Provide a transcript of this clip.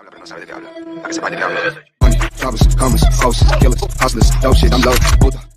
habla pero no sabe de qué habla. Para que sepa de qué habla. Money, robbers, commas, horses, killers, hustlers, dope shit, I'm low, puta.